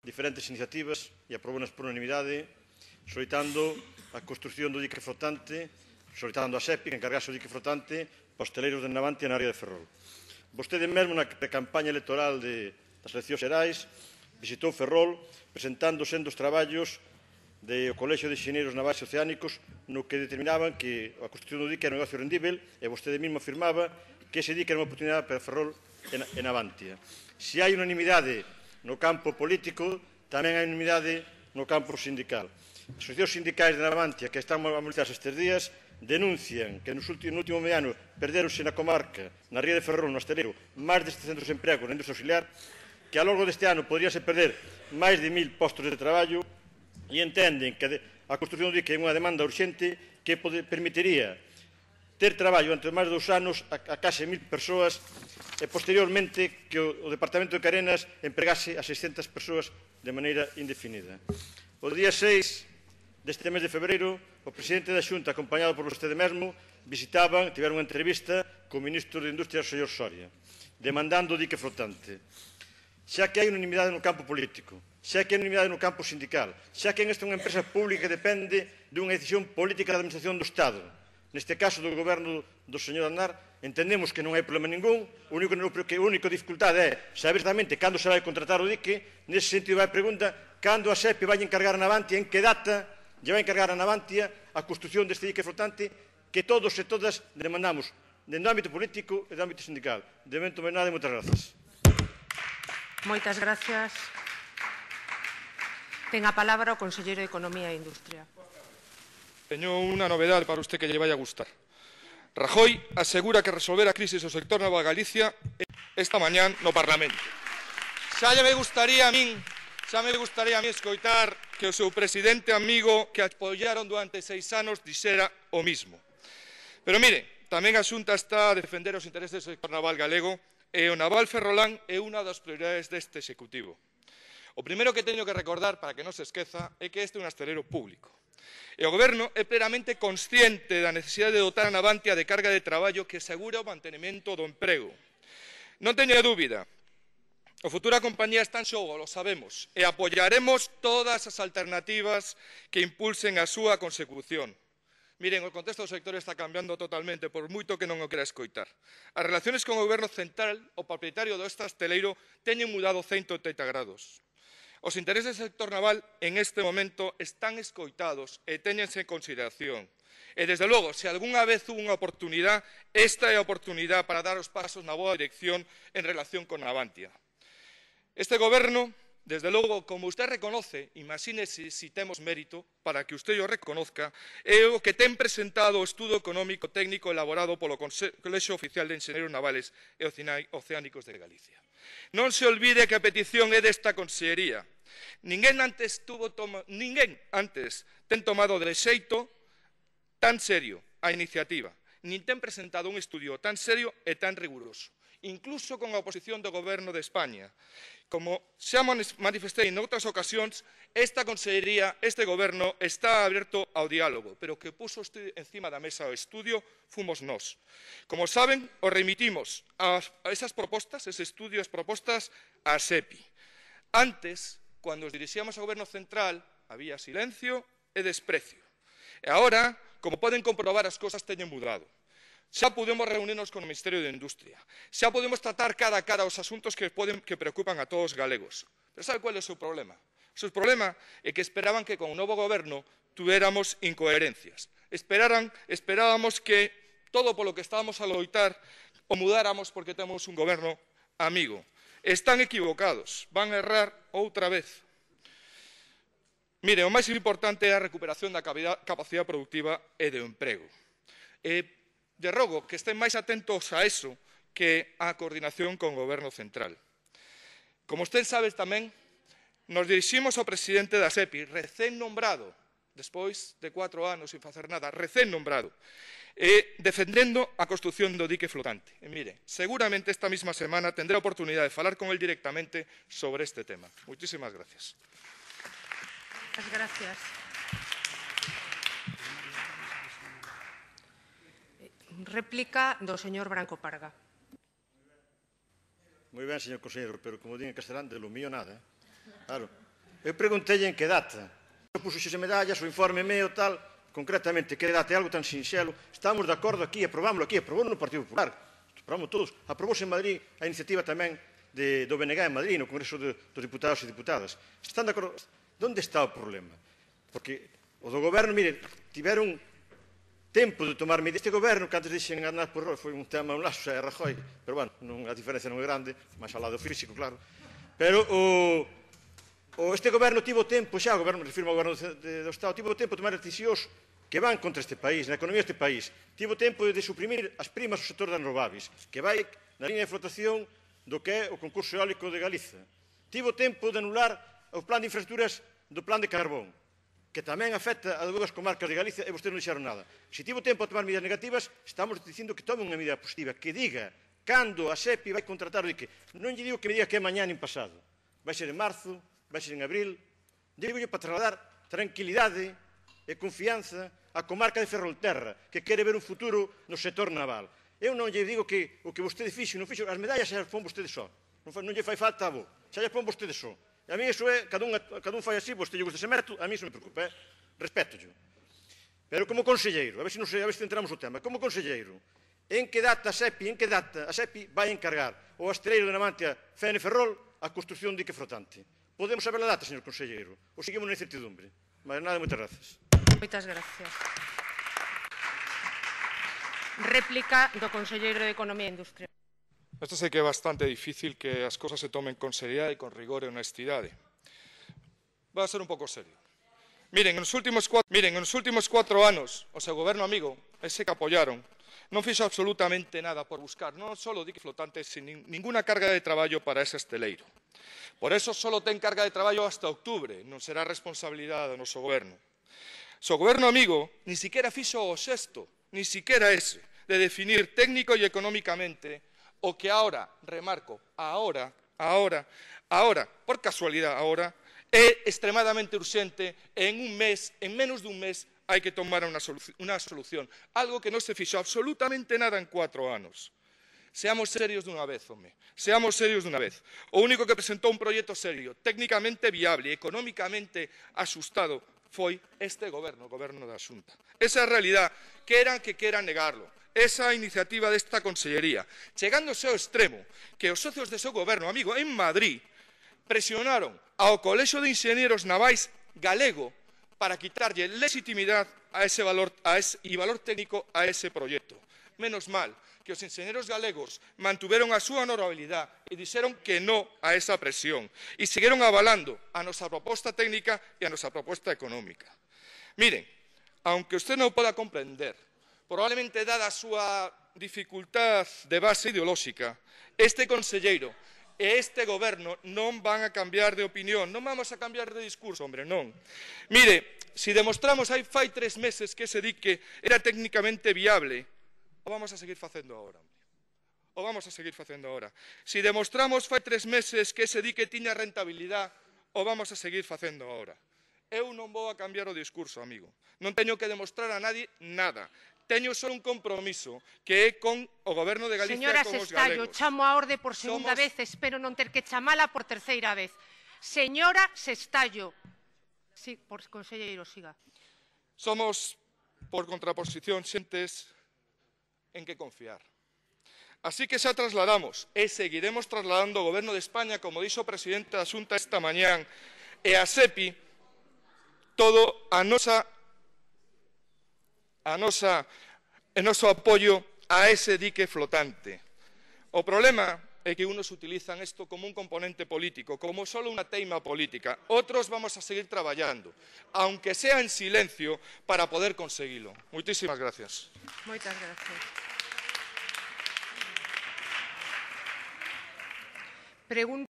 diferentes iniciativas e aprobounas por unanimidade, solicitando a construción do dique flotante, solicitando a SEPI que encargase o dique flotante para os hoteleiros de Navantia na ría de Ferrol. Vostede mesmo na precampaña electoral das eleccións xerais visitou Ferrol presentando sendos traballos do Colexio de Enxeñeiros Navais e Oceánicos no que determinaban que a construción do dique era un negocio rendível e vostede mesmo afirmaba que ese dique era unha oportunidade para Ferrol e Navantia. Se hai unanimidade no campo político, tamén hai unanimidade no campo sindical. As asociacións sindicais de Navantia que están mobilizadas estes días denuncian que no último medio ano perderonse na comarca, na ría de Ferrol, no Hostelero, máis de 700 empregos na industria auxiliar, que ao longo deste ano poderíase perder máis de 1000 postos de traballo e entenden que a construción do dique é unha demanda urxente que permitiría ter traballo durante máis de 2 anos a case 1000 persoas e posteriormente que o Departamento de Carenas empregase a 600 persoas de maneira indefinida. O día 6 deste mes de febreiro, o presidente da Xunta, acompañado por vostede mesmo, tiveron unha entrevista co ministro de Industria, o señor Soria, demandando o dique flotante. Xa que hai unanimidade no campo político, xa que hai unanimidade no campo sindical, xa que esta é unha empresa pública que depende dunha decisión política da administración do Estado, neste caso do goberno do señor Aznar, entendemos que non hai problema ningún, a única dificultade é saber exatamente cando se vai contratar o dique. Nese sentido vai a pregunta, cando a SEPI vai encargar a Navantia, en que data lle vai encargar a Navantia a construción deste dique flotante que todos e todas demandamos dentro do ámbito político e do ámbito sindical. De momento, máis nada e moitas grazas. Moitas grazas. Ten a palabra o conselleiro de Economía e Industria. Teño unha novedade para usted que lle vai a gustar. Rajoy asegura que resolver a crisis do sector naval Galicia esta mañán no Parlamento. Xa me gustaría a min escoitar que o seu presidente amigo que apoiaron durante 6 anos dixera o mismo. Pero mire, tamén a Xunta está a defender os intereses do sector naval galego e o naval ferrolán é unha das prioridades deste Executivo. O primeiro que teño que recordar, para que non se esqueza, é que este é un astelero público. E o Goberno é plenamente consciente da necesidade de dotar a Navantia de carga de traballo que asegura o mantenimento do emprego. Non teña dúbida, o futuro da compañía está en xogo, lo sabemos, e apoiaremos todas as alternativas que impulsen a súa consecución. Miren, o contexto do sector está cambiando totalmente, por moito que non o quera escoitar. As relaciones con o Goberno central, o propietario deste asteleiro, teñen mudado 180 grados. Os intereses do sector naval en este momento están escoitados e téñense en consideración. E, desde logo, se algunha vez hubo unha oportunidade, esta é a oportunidade para dar os pasos na boa dirección en relación con Navantia. Este Goberno, desde logo, como usted reconoce, imagínese si temos mérito para que usted o reconozca, é o que ten presentado o estudo económico técnico elaborado polo Colexio Oficial de Enxeñeiros Navales e Oceánicos de Galicia. Non se olvide que a petición é desta consellería. Ninguén antes ten tomado de xeito tan serio a iniciativa, nin ten presentado un estudio tan serio e tan riguroso, incluso con a oposición do Goberno de España. Como xa manifestei en outras ocasións, esta consellería, este Goberno, está aberto ao diálogo, pero que puso encima da mesa o estudio fomos nós. Como saben, os remitimos a esas propostas, ese estudio, as propostas, a SEPI. Antes, cando nos dirixíamos ao Goberno central, había silencio e desprecio. E agora, como poden comprobar, as cousas teñen mudado. Xa podemos reunirnos con o Ministerio de Industria. Xa podemos tratar cara a cara os asuntos que preocupan a todos os galegos. Pero sabe cual é o seu problema? O seu problema é que esperaban que con o novo goberno tuéramos incoherencias. Esperábamos que todo polo que estábamos a loitar o mudáramos porque temos un goberno amigo. Están equivocados. Van a errar outra vez. Mire, o máis importante é a recuperación da capacidade productiva e do emprego. De rogo que estén máis atentos a eso que á coordinación con o Goberno central. Como usted sabe tamén, nos diriximos ao presidente da SEPI, recén nombrado, despois de 4 anos sin facer nada, recén nombrado, defendendo a construción do dique flotante. E mire, seguramente esta mesma semana tendré a oportunidade de falar con el directamente sobre este tema. Moitísimas gracias. Muchas gracias. Réplica do señor Branco Parga. Moi ben, señor conselleiro, pero como din en castelán, de lo mío nada. Claro, Eu preguntei en que data. Puxo xese medallas, o informe meu, tal, concretamente, que data é algo tan sinxelo. Estamos de acordo aquí, aprobámoslo aquí, aprobou no Partido Popular, aprobamos todos. Aprobouse en Madrid a iniciativa tamén do BNG en Madrid, no Congreso dos Diputados e Diputadas. Están de acordo? Onde está o problema? Porque o do goberno, mire, tiveron tempo de tomar medidas. Este goberno, que antes dixen andar por rol, foi un tema, un lazo, é Rajoy, pero, bueno, a diferencia non é grande, máis ao lado físico, claro. Pero este goberno tivo tempo, xa o goberno, me refirmo ao goberno do Estado, tivo tempo de tomar decisións que van contra este país, na economía deste país. Tivo tempo de suprimir as primas do sector das renovables, que vai na liña de flotación do que é o concurso eólico de Galiza. Tivo tempo de anular o plan de infraestructuras do plan de carbón, que tamén afecta a dúas comarcas de Galicia e vostedes non dixeron nada. Se tivo tempo a tomar medidas negativas, estamos dicindo que tome unha medida positiva, que diga cando a SEPI vai contratar o dique. Non lle digo que me diga que é mañá nin pasado. Vai ser en marzo, vai ser en abril. Digo para trasladar tranquilidade e confianza á comarca de Ferrolterra, que quere ver un futuro no sector naval. Eu non lle digo que o que vostede fixo, non fixo, as medallas xa as pon vostede só. Non lle fai falta a vos, xa as pon vostede só. E a mí iso é, cada un fai así, vostede lle gusta ese método, a mí iso me preocupa, respecto-llo. Pero como conselleiro, a ver se centramos o tema, como conselleiro, en que data a SEPI vai encargar o asteleiro de Navantia Fene Ferrol a construción de dique flotante? Podemos saber a data, señor conselleiro? Ou seguimos na incertidumbre? Mas nada, moitas gracias. Moitas gracias. Réplica do conselleiro de Economía e Industria. Esto sé que é bastante difícil que as cosas se tomen con seriedade e con rigor e honestidade. Voy a ser un pouco serio. Miren, nos últimos 4 anos, o seu goberno amigo, ese que apoyaron, non fixo absolutamente nada por buscar non só dique flotante, sin ninguna carga de traballo para ese esteleiro. Por eso só ten carga de traballo hasta outubro, non será responsabilidade do noso goberno. O seu goberno amigo ni siquiera fixo o sexto, ni siquiera ese, de definir técnico e económicamente o que ahora, remarco, ahora, por casualidad ahora, é extremadamente urxente e en menos dun mes hai que tomar unha solución, algo que non se fixo absolutamente nada en 4 anos. Seamos serios dunha vez, home, seamos serios dunha vez. O único que presentou un proxecto serio, técnicamente viable e económicamente asustado foi este goberno, o goberno da Xunta. Esa é a realidad, queran negarlo. Esa iniciativa desta consellería, chegándose ao extremo que os socios de seu goberno amigo en Madrid presionaron ao Colexio de Inxenieros Navais galego para quitarlle legitimidade e valor técnico a ese proxecto. Menos mal que os inxenieros galegos mantuveron a súa honorabilidade e dixeron que non a esa presión e seguiron avalando a nosa proposta técnica e a nosa proposta económica. Miren, aunque usted non poda comprender, probablemente dada a súa dificultad de base ideolóxica, este conselleiro e este goberno non van a cambiar de opinión, non vamos a cambiar de discurso, hombre, non. Mire, se demostramos fai 3 meses que ese dique era técnicamente viable, o vamos a seguir facendo agora, hombre. O vamos a seguir facendo agora. Se demostramos fai 3 meses que ese dique tiña rentabilidade, o vamos a seguir facendo agora. Eu non vou a cambiar o discurso, amigo. Non teño que demostrar a nadie nada. Teño só un compromiso que é con o goberno de Galicia e con os galegos. Señora Sestallo, chamo a orde por segunda vez, espero non ter que chamala por terceira vez. Señora Sestallo. Sí, por conselleiro, siga. Somos, por contraposición, xentes en que confiar. Así que xa trasladamos e seguiremos trasladando ao goberno de España, como dixo o presidente da Xunta esta mañán, e a SEPI, todo o noso apoio a ese dique flotante. O problema é que unos utilizan isto como un componente político, como solo unha teima política. Outros vamos a seguir traballando, aunque sea en silencio, para poder conseguilo. Moitísimas gracias. Moitas gracias. Pregunta